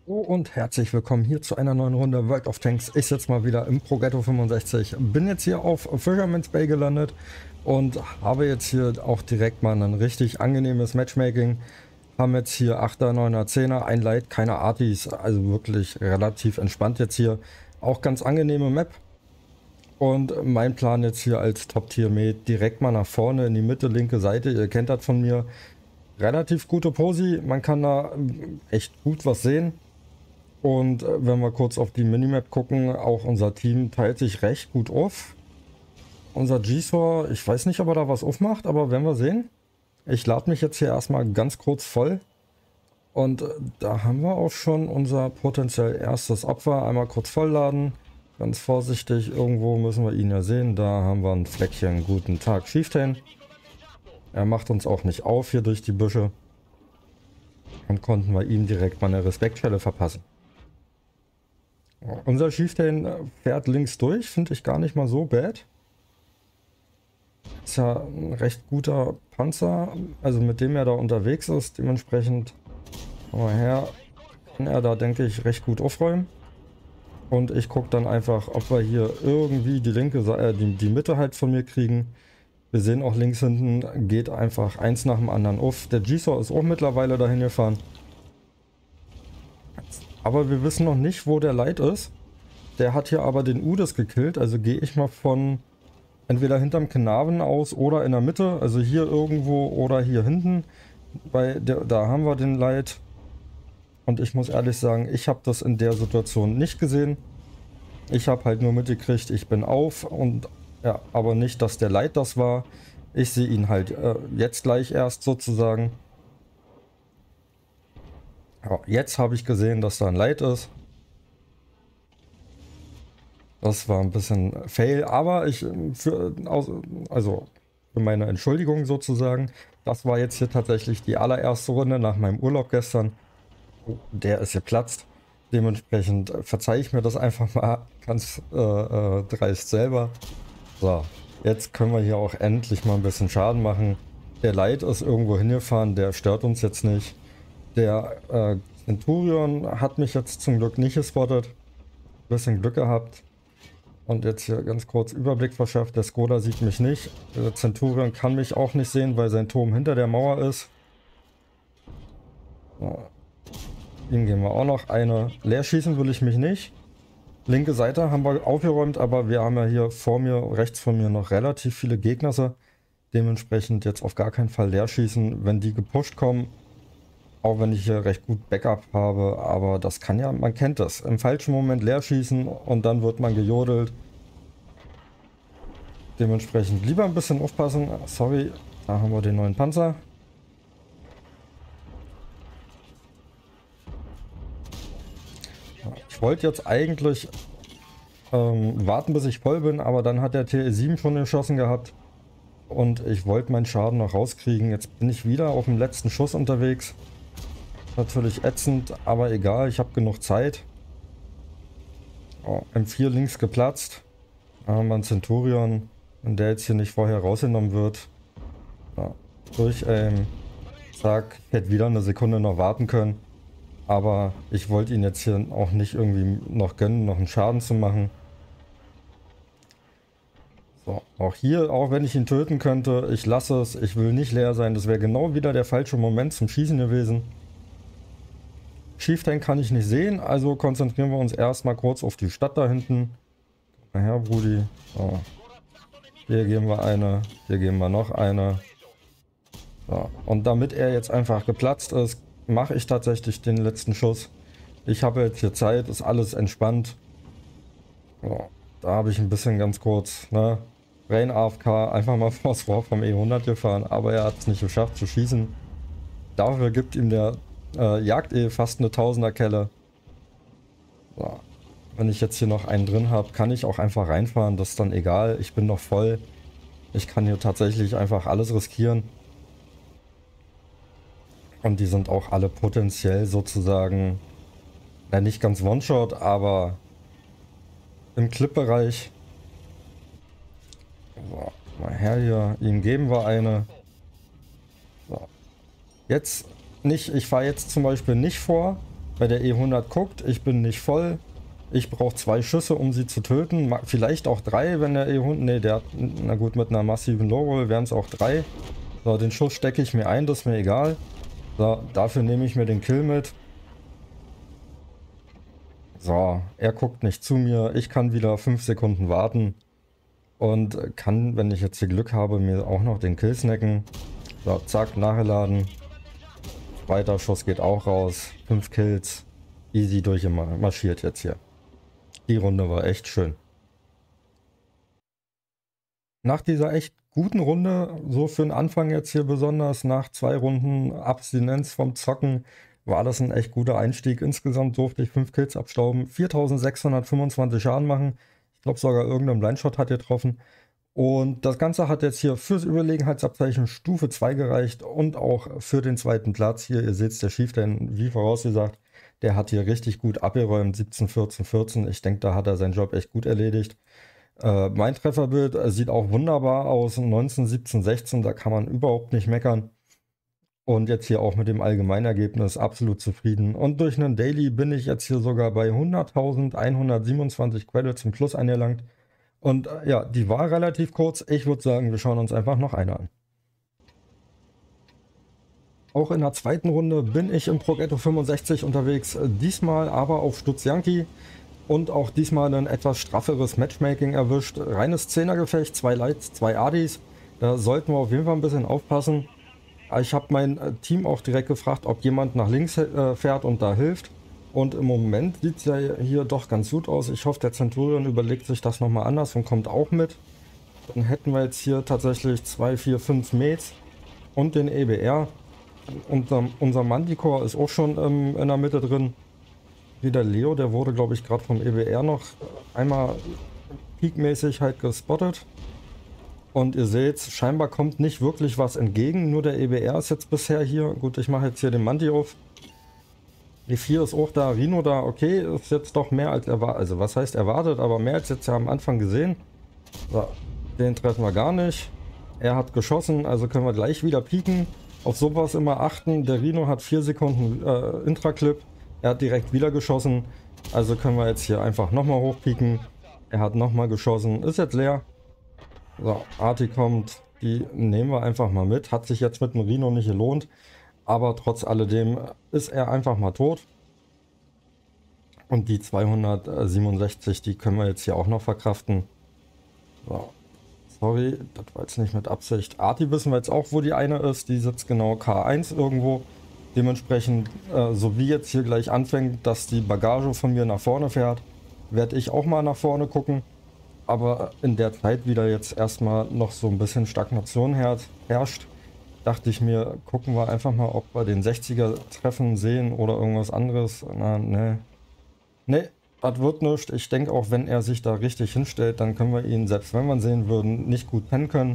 Hallo und herzlich willkommen hier zu einer neuen Runde World of Tanks. Ich sitze mal wieder im Progetto 65, bin jetzt hier auf Fisherman's Bay gelandet und habe jetzt hier auch direkt mal ein richtig angenehmes Matchmaking. Haben jetzt hier 8er, 9er, 10er, ein Light, keine Artis, also wirklich relativ entspannt jetzt hier. Auch ganz angenehme Map. Und mein Plan jetzt hier als Top-Tier-Mate direkt mal nach vorne in die Mitte, linke Seite, ihr kennt das von mir. Relativ gute Posi, man kann da echt gut was sehen. Und wenn wir kurz auf die Minimap gucken, auch unser Team teilt sich recht gut auf. Unser G-Sor, ich weiß nicht, ob er da was aufmacht, aber werden wir sehen. Ich lade mich jetzt hier erstmal ganz kurz voll. Und da haben wir auch schon unser potenziell erstes Opfer. Einmal kurz vollladen. Ganz vorsichtig, irgendwo müssen wir ihn ja sehen. Da haben wir ein Fleckchen. Guten Tag, Chieftain. Er macht uns auch nicht auf hier durch die Büsche. Und konnten wir ihm direkt mal eine Respektschelle verpassen. Unser Chieftain fährt links durch, finde ich gar nicht mal so bad. Ist ja ein recht guter Panzer, also mit dem er da unterwegs ist. Dementsprechend, komm mal her, kann er da, denke ich, recht gut aufräumen. Und ich gucke dann einfach, ob wir hier irgendwie die linke Seite, die Mitte halt von mir kriegen. Wir sehen auch links hinten, geht einfach eins nach dem anderen auf. Der G-Sor ist auch mittlerweile dahin gefahren. Aber wir wissen noch nicht, wo der Light ist. Der hat hier aber den Udes gekillt, also gehe ich mal von entweder hinterm Knaven aus oder in der Mitte, also hier irgendwo oder hier hinten. Da haben wir den Light. Und ich muss ehrlich sagen, ich habe das in der Situation nicht gesehen. Ich habe halt nur mitgekriegt, ich bin auf und ja, aber nicht, dass der Light das war. Ich sehe ihn halt jetzt gleich erst sozusagen. Ja, jetzt habe ich gesehen, dass da ein Light ist. Das war ein bisschen fail, aber für meine Entschuldigung sozusagen, das war jetzt hier tatsächlich die allererste Runde nach meinem Urlaub gestern. Oh, der ist geplatzt. Dementsprechend verzeihe ich mir das einfach mal ganz dreist selber. So, jetzt können wir hier auch endlich mal ein bisschen Schaden machen. Der Light ist irgendwo hingefahren, der stört uns jetzt nicht. Der Centurion hat mich jetzt zum Glück nicht gespottet. Bisschen Glück gehabt. Und jetzt hier ganz kurz Überblick verschafft. Der Skoda sieht mich nicht. Der Centurion kann mich auch nicht sehen, weil sein Turm hinter der Mauer ist. So. Ihm geben wir auch noch eine. Leer schießen will ich mich nicht. Linke Seite haben wir aufgeräumt, aber wir haben ja hier vor mir, rechts von mir noch relativ viele Gegner. Dementsprechend jetzt auf gar keinen Fall leer schießen, wenn die gepusht kommen. Auch wenn ich hier recht gut Backup habe, aber das kann ja, man kennt das. Im falschen Moment leer schießen und dann wird man gejodelt. Dementsprechend lieber ein bisschen aufpassen. Sorry, da haben wir den neuen Panzer. Ich wollte jetzt eigentlich warten, bis ich voll bin, aber dann hat der TE7 schon geschossen gehabt. Und ich wollte meinen Schaden noch rauskriegen. Jetzt bin ich wieder auf dem letzten Schuss unterwegs. Natürlich ätzend, aber egal, ich habe genug Zeit. Oh, M4 links geplatzt. Da haben wir einen Centurion, wenn der jetzt hier nicht vorher rausgenommen wird. Ja, durch zack, ich hätte wieder eine Sekunde noch warten können. Aber ich wollte ihn jetzt hier auch nicht irgendwie noch gönnen, noch einen Schaden zu machen. So, auch hier, auch wenn ich ihn töten könnte, ich lasse es, ich will nicht leer sein. Das wäre genau wieder der falsche Moment zum Schießen gewesen. Chieftain kann ich nicht sehen, also konzentrieren wir uns erstmal kurz auf die Stadt da hinten. Komm mal her, Brudi. So. Hier geben wir eine, hier geben wir noch eine. So. Und damit er jetzt einfach geplatzt ist, mache ich tatsächlich den letzten Schuss. Ich habe jetzt hier Zeit, ist alles entspannt. So. Da habe ich ein bisschen ganz kurz, ne? Rain AFK, einfach mal vors Rohr vom E100 gefahren, aber er hat es nicht geschafft zu schießen. Dafür gibt ihm der Jagd fast eine Tausender-Kelle. So. Wenn ich jetzt hier noch einen drin habe, kann ich auch einfach reinfahren. Das ist dann egal. Ich bin noch voll. Ich kann hier tatsächlich einfach alles riskieren. Und die sind auch alle potenziell sozusagen, na nicht ganz One-Shot, aber im Clip-Bereich. So, mal her hier. Ihm geben wir eine. So. Jetzt nicht, ich fahre jetzt zum Beispiel nicht vor, bei der E100 guckt, ich bin nicht voll. Ich brauche 2 Schüsse, um sie zu töten. Vielleicht auch 3, wenn der E100... Ne, der hat... Na gut, mit einer massiven Low-Roll wären es auch 3. So, den Schuss stecke ich mir ein, das ist mir egal. So, dafür nehme ich mir den Kill mit. So, er guckt nicht zu mir. Ich kann wieder 5 Sekunden warten. Und kann, wenn ich jetzt hier Glück habe, mir auch noch den Kill snacken. So, zack, nachgeladen. Zweiter Schuss geht auch raus. 5 Kills. Easy durchmarschiert jetzt hier. Die Runde war echt schön. Nach dieser echt guten Runde, so für den Anfang jetzt hier besonders, nach 2 Runden Abstinenz vom Zocken, war das ein echt guter Einstieg. Insgesamt durfte ich 5 Kills abstauben, 4625 Schaden machen. Ich glaube sogar irgendein Blindshot hat getroffen. Und das Ganze hat jetzt hier fürs Überlegenheitsabzeichen Stufe 2 gereicht und auch für den 2. Platz. Hier, ihr seht der Chieftain, wie vorausgesagt, der hat hier richtig gut abgeräumt, 17, 14, 14. Ich denke, da hat er seinen Job echt gut erledigt. Mein Trefferbild sieht auch wunderbar aus, 19, 17, 16, da kann man überhaupt nicht meckern. Und jetzt hier auch mit dem Allgemeinergebnis absolut zufrieden. Und durch einen Daily bin ich jetzt hier sogar bei 100.127 Credits im Plus angelangt. Und ja, die war relativ kurz. Ich würde sagen, wir schauen uns einfach noch eine an. Auch in der zweiten Runde bin ich im Progetto 65 unterwegs. Diesmal aber auf Stutz-Yankee. Und auch diesmal ein etwas strafferes Matchmaking erwischt. Reines 10er-Gefecht, 2 Lights, 2 Adis. Da sollten wir auf jeden Fall ein bisschen aufpassen. Ich habe mein Team auch direkt gefragt, ob jemand nach links fährt und da hilft. Und im Moment sieht es ja hier doch ganz gut aus. Ich hoffe, der Centurion überlegt sich das nochmal anders und kommt auch mit. Dann hätten wir jetzt hier tatsächlich 2, 4, 5 Mates und den EBR. Unser Manticore ist auch schon in der Mitte drin. Wie der Leo, der wurde glaube ich gerade vom EBR noch einmal peakmäßig halt gespottet. Und ihr seht, scheinbar kommt nicht wirklich was entgegen, nur der EBR ist jetzt bisher hier. Gut, ich mache jetzt hier den Manti auf. Die 4 ist auch da, Rhino da, okay, ist jetzt doch mehr als erwartet, also was heißt erwartet, aber mehr als jetzt ja am Anfang gesehen. So, den treffen wir gar nicht. Er hat geschossen, also können wir gleich wieder pieken. Auf sowas immer achten, der Rhino hat 4 Sekunden Intraclip, er hat direkt wieder geschossen, also können wir jetzt hier einfach nochmal hochpieken. Er hat nochmal geschossen, ist jetzt leer. So, Arti kommt, die nehmen wir einfach mal mit. Hat sich jetzt mit dem Rhino nicht gelohnt, aber trotz alledem ist er einfach mal tot. Und die 267, die können wir jetzt hier auch noch verkraften. So, sorry, das war jetzt nicht mit Absicht. Arti wissen wir jetzt auch, wo die eine ist. Die sitzt genau K1 irgendwo. Dementsprechend, so wie jetzt hier gleich anfängt, dass die Bagage von mir nach vorne fährt, werde ich auch mal nach vorne gucken. Aber in der Zeit wieder jetzt erstmal noch so ein bisschen Stagnation herrscht, dachte ich mir, gucken wir einfach mal, ob wir den 60er treffen sehen oder irgendwas anderes. Na, ne. Ne, das wird nichts. Ich denke auch, wenn er sich da richtig hinstellt, dann können wir ihn, selbst wenn wir ihn sehen würden, nicht gut pennen können.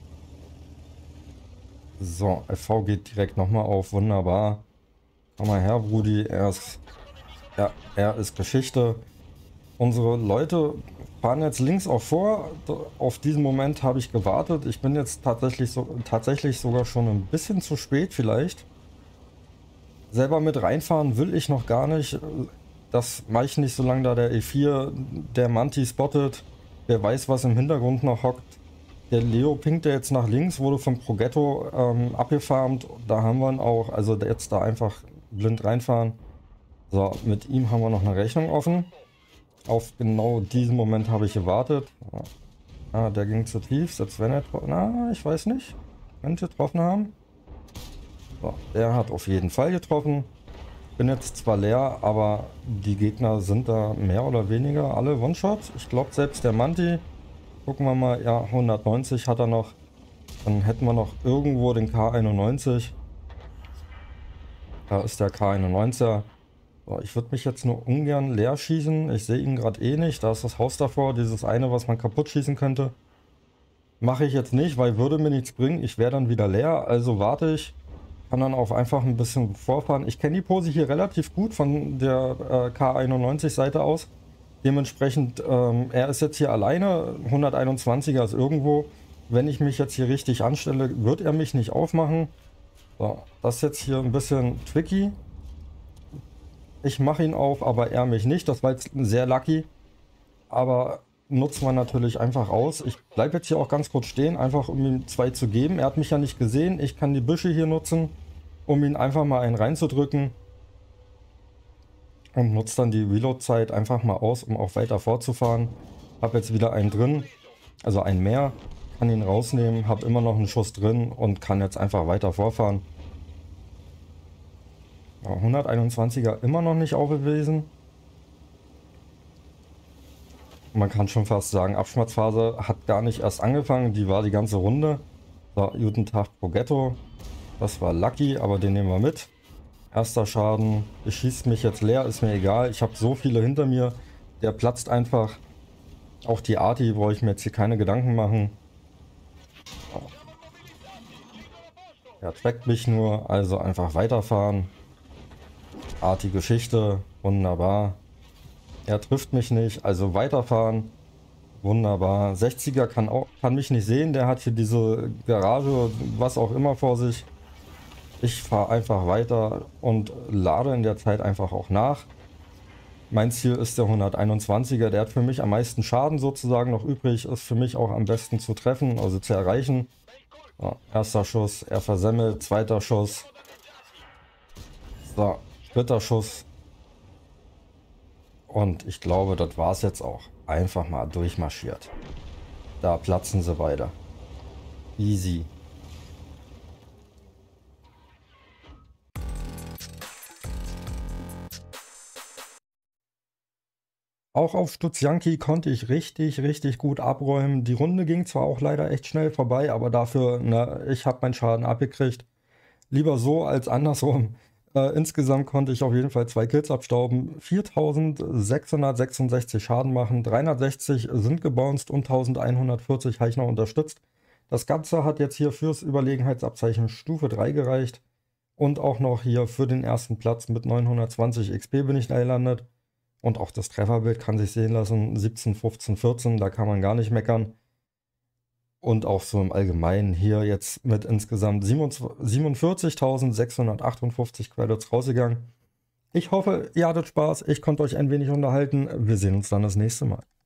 So, FV geht direkt nochmal auf, wunderbar. Komm mal her, Brudi, er ist Geschichte. Unsere Leute fahren jetzt links auch vor. Auf diesen Moment habe ich gewartet. Ich bin jetzt tatsächlich sogar schon ein bisschen zu spät vielleicht. Selber mit reinfahren will ich noch gar nicht. Das mache ich nicht, solange da der E4 der Manti spottet. Wer weiß, was im Hintergrund noch hockt. Der Leo pinkt ja jetzt nach links, wurde vom Progetto abgefarmt. Da haben wir ihn auch. Also jetzt da einfach blind reinfahren. So, mit ihm haben wir noch eine Rechnung offen. Auf genau diesen Moment habe ich gewartet. Ah, der ging zu tief. Selbst wenn er... Na, ich weiß nicht. Könnte getroffen haben. So, der hat auf jeden Fall getroffen. Bin jetzt zwar leer, aber die Gegner sind da mehr oder weniger alle One-Shot. Ich glaube selbst der Manti. Gucken wir mal. Ja, 190 hat er noch. Dann hätten wir noch irgendwo den K91. Da ist der K91er. So, ich würde mich jetzt nur ungern leer schießen. Ich sehe ihn gerade eh nicht. Da ist das Haus davor. Dieses eine, was man kaputt schießen könnte. Mache ich jetzt nicht, weil würde mir nichts bringen. Ich wäre dann wieder leer. Also warte ich. Kann dann auch einfach ein bisschen vorfahren. Ich kenne die Pose hier relativ gut von der K91 Seite aus. Dementsprechend, er ist jetzt hier alleine. 121er ist irgendwo. Wenn ich mich jetzt hier richtig anstelle, wird er mich nicht aufmachen. So, das ist jetzt hier ein bisschen tricky. Ich mache ihn auf, aber er mich nicht. Das war jetzt sehr lucky. Aber nutzt man natürlich einfach aus. Ich bleibe jetzt hier auch ganz kurz stehen, einfach um ihm 2 zu geben. Er hat mich ja nicht gesehen. Ich kann die Büsche hier nutzen, um ihn einfach mal einen reinzudrücken. Und nutze dann die Reload-Zeit einfach mal aus, um auch weiter fortzufahren. Habe jetzt wieder einen drin, also einen mehr. Kann ihn rausnehmen, habe immer noch einen Schuss drin und kann jetzt einfach weiter vorfahren. Ja, 121er immer noch nicht aufgewesen. Man kann schon fast sagen, Abschmerzphase hat gar nicht erst angefangen, die war die ganze Runde. So, guten Tag Progetto. Das war lucky, aber den nehmen wir mit. Erster Schaden, ich schieße mich jetzt leer, ist mir egal. Ich habe so viele hinter mir, der platzt einfach. Auch die Arti brauche ich mir jetzt hier keine Gedanken machen. Er trackt mich nur, also einfach weiterfahren. Arti Geschichte, wunderbar. Er trifft mich nicht, also weiterfahren. Wunderbar. 60er kann mich nicht sehen, der hat hier diese Garage, was auch immer vor sich. Ich fahre einfach weiter und lade in der Zeit einfach auch nach. Mein Ziel ist der 121er, der hat für mich am meisten Schaden sozusagen noch übrig, ist für mich auch am besten zu treffen, also zu erreichen. So, erster Schuss, er versemmelt, zweiter Schuss. So, dritter Schuss. Und ich glaube, das war es jetzt auch. Einfach mal durchmarschiert. Da platzen sie beide. Easy. Auch auf Stutz-Yankee konnte ich richtig gut abräumen. Die Runde ging zwar auch leider echt schnell vorbei, aber dafür, ne, ich habe meinen Schaden abgekriegt. Lieber so als andersrum. Insgesamt konnte ich auf jeden Fall 2 Kills abstauben, 4666 Schaden machen, 360 sind gebounced und 1140 habe ich noch unterstützt. Das Ganze hat jetzt hier fürs Überlegenheitsabzeichen Stufe 3 gereicht und auch noch hier für den ersten Platz mit 920 XP bin ich da gelandet. Und auch das Trefferbild kann sich sehen lassen, 17, 15, 14, da kann man gar nicht meckern. Und auch so im Allgemeinen hier jetzt mit insgesamt 47.658 Credits rausgegangen. Ich hoffe, ihr hattet Spaß, ich konnte euch ein wenig unterhalten. Wir sehen uns dann das nächste Mal.